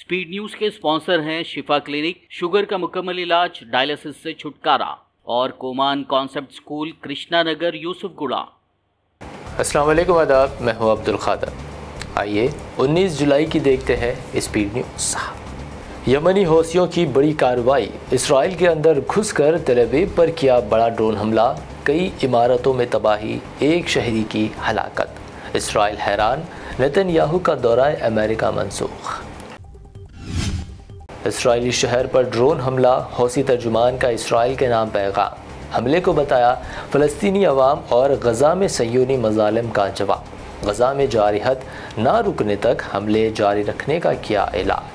Speed news के sponsor हैं शिफा clinic, sugar का मुकम्मल इलाज, डायलिसिस से छुटकारा, और कोमान कॉन्सेप्ट स्कूल, कृष्णा नगर, यूसुफगुड़ा। अस्सलाम वालेकुम, आदाब, मैं हूं अब्दुल खादर। आइए 19 जुलाई की देखते हैं स्पीड न्यूज़। यमनी हौसियों की बड़ी कार्रवाई, इसराइल के अंदर घुसकर तेल अवीव पर किया बड़ा ड्रोन हमला, कई इमारतों में तबाही, एक शहरी की हलाकत। इसराइल हैरान, नेतन्याहू का दौरा अमेरिका मनसूख। इसराइली शहर पर ड्रोन हमला, हौसी तर्जुमान का इसराइल के नाम पैगाम। हमले को बताया फ़लस्तीनी अवाम और गज़ा में सह्यूनी मज़ालिम का जवाब। गज़ा में जारी हद ना रुकने तक हमले जारी रखने का किया ऐलान।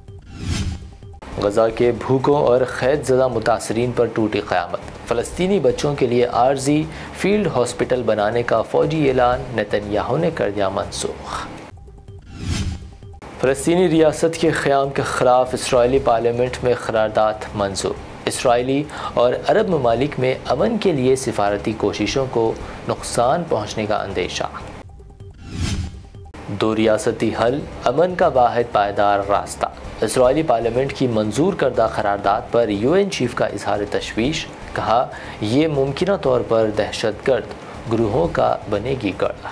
गज़ा के भूखों और क़ैदज़दा मुतासरीन पर टूटी क़यामत। फ़लस्तीनी बच्चों के लिए आर्जी फील्ड हॉस्पिटल बनाने का फ़ौजी ऐलान नेतन्याहू ने कर दिया मनसूख। फ़लस्तीनी रियासत के क़याम के ख़िलाफ़ इसराइली पार्लियामेंट में क़रारदाद मंजूर। इसराइली और अरब ममालिक में अमन के लिए सिफारती कोशिशों को नुकसान पहुँचने का अंदेशा। दो रियासती हल, अमन का वाहिद पायदार रास्ता। इसराइली पार्लियामेंट की मंजूर करदा करारदाद पर UN चीफ का इजहार तशवीश, कहा यह मुमकिन तौर पर दहशतगर्द ग्रोहों का बनेगी गढ़।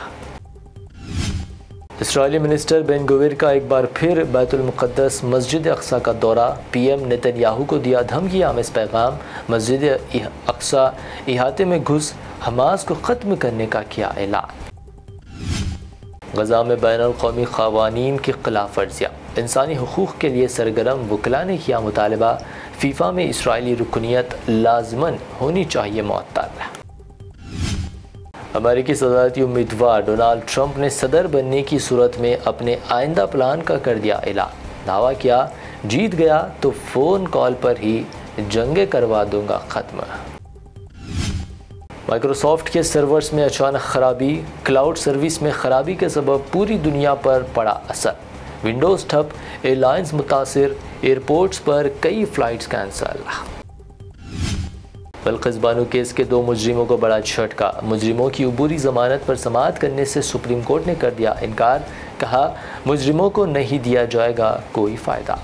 इसराइली मिनिस्टर बेन गुविर का एक बार फिर बैतुल मुक़द्दस मस्जिद अक्सा का दौरा, PM नेतन्याहू को दिया धमकी आमेज़ पैगाम। मस्जिद अक्सा इहाते में घुस हमास को ख़त्म करने का किया ऐलान। गज़ा में बैनुल-क़ौमी क़वानीन की ख़िलाफ़ वर्जियाँ, इंसानी हुकूक़ के लिए सरगर्म वकला ने किया मुतालबा। फीफा में इसराइली रुकनियत लाज़िमन होनी चाहिए मुअत्तल। अमेरिकी सदारती उम्मीदवार डोनाल्ड ट्रंप ने सदर बनने की सूरत में अपने आइंदा प्लान का कर दिया ऐलान। दावा किया जीत गया तो फ़ोन कॉल पर ही जंगे करवा दूंगा ख़त्म। माइक्रोसॉफ्ट के सर्वर्स में अचानक खराबी, क्लाउड सर्विस में खराबी के सबब पूरी दुनिया पर पड़ा असर। विंडोज़ ठप, एयरलाइंस मुतासिर, एयरपोर्ट्स पर कई flights cancel. Bilkis Bano case के 2 मुजरिमों को बड़ा झटका। मुजरिमों की अबूरी ज़मानत पर समाअत करने से सुप्रीम कोर्ट ने कर दिया इनकार, कहा मुजरिमों को नहीं दिया जाएगा कोई फ़ायदा।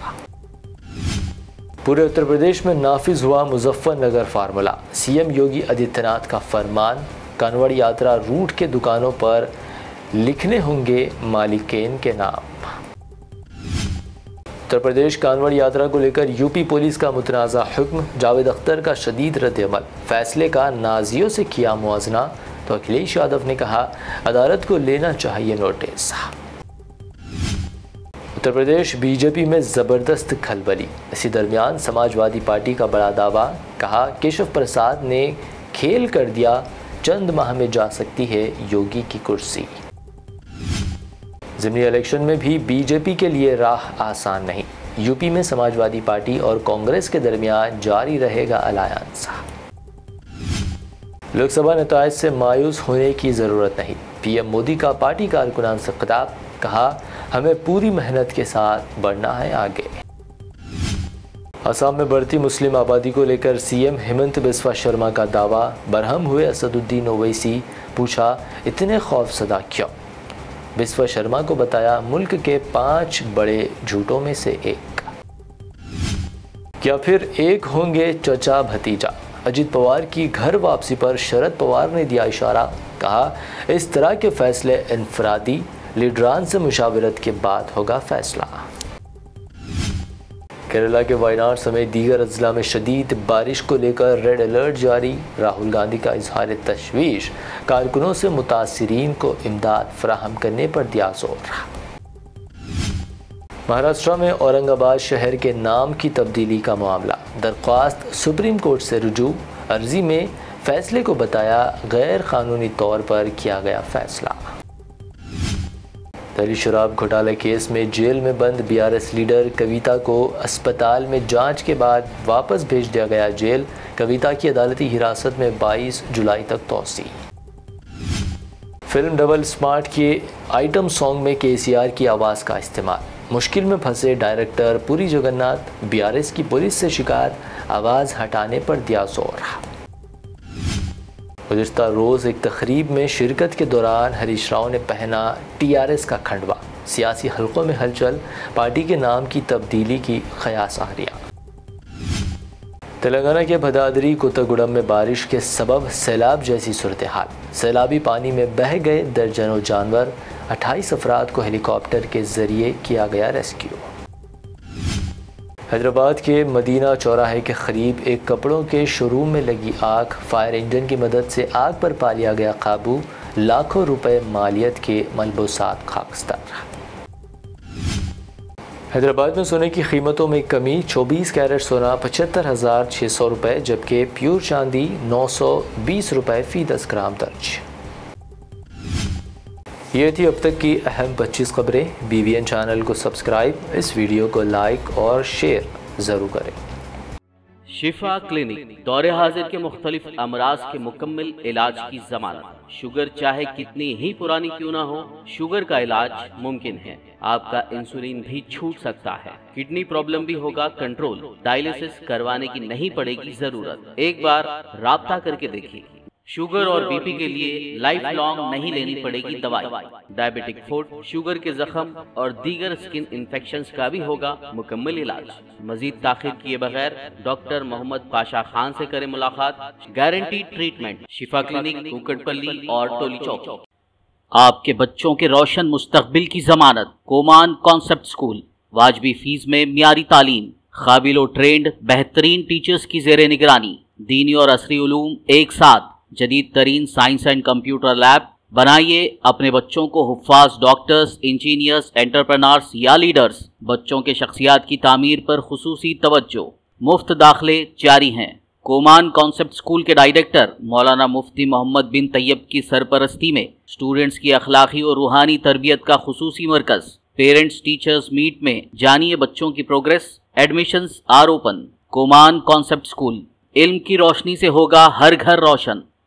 पूरे उत्तर प्रदेश में नाफिज हुआ मुजफ्फरनगर फार्मूला। CM योगी आदित्यनाथ का फरमान, कांवड़ यात्रा रूट के दुकानों पर लिखने होंगे मालिकेन के नाम। उत्तर प्रदेश कांवड़ यात्रा को लेकर UP पुलिस का मुतनाज़ा हुक्म, जावेद अख्तर का शदीद रद्द-ए-अमल। फैसले का नाजियों से किया मुआजना, तो अखिलेश यादव ने कहा अदालत को लेना चाहिए नोटिस। उत्तर प्रदेश BJP में ज़बरदस्त खलबली। इसी दरमियान समाजवादी पार्टी का बड़ा दावा, कहा केशव प्रसाद ने खेल कर दिया, चंद माह में जा सकती है योगी की कुर्सी। ज़िमनी इलेक्शन में भी BJP के लिए राह आसान नहीं। UP में समाजवादी पार्टी और कांग्रेस के दरमियान जारी रहेगा अलायंस। लोकसभा नताइज से मायूस होने की ज़रूरत नहीं। PM मोदी का पार्टी कारकुनान से खिताब, कहा हमें पूरी मेहनत के साथ बढ़ना है आगे। असम में बढ़ती मुस्लिम आबादी को लेकर CM हेमंत बिस्वा शर्मा का दावा, बरहम हुए असदुद्दीन ओवैसी, पूछा इतने खौफसदा क्यों। बिस्वा शर्मा को बताया मुल्क के 5 बड़े झूठों में से एक। क्या फिर एक होंगे चचा भतीजा। अजित पवार की घर वापसी पर शरद पवार ने दिया इशारा, कहा इस तरह के फैसले इनफरादी, लीडरान से मुशावरत के बाद होगा फैसला। केरला के वायनाड समेत दीगर अजला में शदीद बारिश को लेकर रेड अलर्ट जारी। राहुल गांधी का इजहार तशवीश, कारकुनों से मुतासिरीन को इमदाद फराहम करने पर दिया जोर। महाराष्ट्र में औरंगाबाद शहर के नाम की तब्दीली का मामला, दरख्वास्त सुप्रीम कोर्ट से रुजू। अर्जी में फैसले को बताया गैर कानूनी तौर पर किया गया फैसला। दिल्ली शराब घोटाला केस में जेल में बंद BRS लीडर कविता को अस्पताल में जांच के बाद वापस भेज दिया गया जेल। कविता की अदालती हिरासत में 22 जुलाई तक तौसी। फिल्म डबल स्मार्ट के आइटम सॉन्ग में KCR की आवाज़ का इस्तेमाल। मुश्किल में फंसे डायरेक्टर पुरी जगन्नाथ, BRS की पुलिस से शिकायत, आवाज़ हटाने पर दिया जोर। गुज़िश्ता रोज़ एक तकरीब में शिरकत के दौरान हरीश राव ने पहना TRS का खंडवा। सियासी हलकों में हलचल, पार्टी के नाम की तब्दीली की ख़यास आरियां। तेलंगाना के भदादरी कोत्तागुडम में बारिश के सबब सैलाब जैसी सूरत हाल। सैलाबी पानी में बह गए दर्जनों जानवर, 28 अफराद को हेलीकॉप्टर के ज़रिए किया गया रेस्क्यू। हैदराबाद के मदीना चौराहे के करीब एक कपड़ों के शोरूम में लगी आग, फायर इंजन की मदद से आग पर पा लिया गया काबू, लाखों रुपए मालियत के मलबूसात खाकस्तार। हैदराबाद में सोने की कीमतों में कमी, 24 कैरेट सोना 75,600 रुपये, जबकि प्योर चांदी 920 रुपये फ़ी 10 ग्राम दर्ज। ये थी अब तक की अहम 25 खबरें। BVN चैनल को सब्सक्राइब, इस वीडियो को लाइक और शेयर ज़रूर करें। शिफा क्लिनिक दौरे हाजिर के मुख्तलिफ अमराज के मुकम्मल इलाज की जमानत। शुगर चाहे कितनी ही पुरानी क्यों ना हो, शुगर का इलाज मुमकिन है। आपका इंसुलिन भी छूट सकता है, किडनी प्रॉब्लम भी होगा कंट्रोल, डायलिसिस करवाने की नहीं पड़ेगी जरूरत। एक बार राब्ता करके देखिए। शुगर और बीपी के लिए लाइफ लॉन्ग नहीं लेनी पड़ेगी दवाई। डायबिटिक फुट, शुगर के जख्म और दीगर स्किन इन्फेक्शंस का भी होगा मुकम्मल इलाज। मजीद ताखिर किए बगैर डॉक्टर मोहम्मद पाशा खान से करें मुलाकात। Guarantee treatment, Shifa clinic, Kukatpally और टोली चौक। आपके बच्चों के रोशन मुस्तकबिल की जमानत। कोमान कॉन्सेप्ट स्कूल, वाजबी फीस में मियारी तालीम, काबिल ट्रेंड बेहतरीन टीचर्स की जेर निगरानी, दीनी और असरी उलूम एक साथ, जदीद तरीन साइंस एंड कंप्यूटर लैब। बनाइए अपने बच्चों को हुफ्फाज, डॉक्टर्स, इंजीनियर्स, एंटरप्रेन्योर्स या लीडर्स। बच्चों के शख्सियात की तामीर पर खुसूसी तवज्जो। मुफ्त दाखिले जारी हैं। कोमान कॉन्सेप्ट स्कूल के डायरेक्टर मौलाना मुफ्ती मोहम्मद बिन तैयब की सरपरस्ती में स्टूडेंट्स की अखलाकी और रूहानी तरबियत का खुसूसी मरकज। पेरेंट्स टीचर्स मीट में जानिए बच्चों की प्रोग्रेस। Admissions are open. कोमान कॉन्सेप्ट स्कूल, इल्म की रोशनी से होगा हर घर रोशन।